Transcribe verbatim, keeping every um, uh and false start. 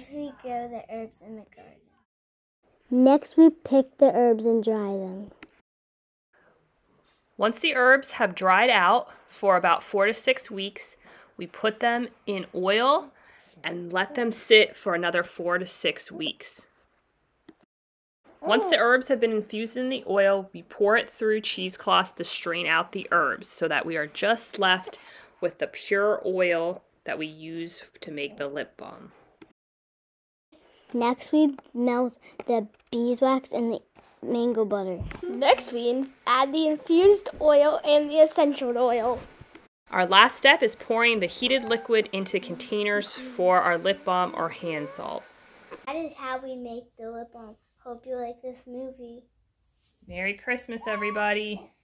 First we grow the herbs in the garden. Next we pick the herbs and dry them. Once the herbs have dried out for about four to six weeks, we put them in oil and let them sit for another four to six weeks. Once the herbs have been infused in the oil, we pour it through cheesecloths to strain out the herbs so that we are just left with the pure oil that we use to make the lip balm. Next we melt the beeswax and the mango butter. Next we add the infused oil and the essential oil. Our last step is pouring the heated liquid into containers for our lip balm or hand salve. That is how we make the lip balm. Hope you like this movie. Merry Christmas, everybody.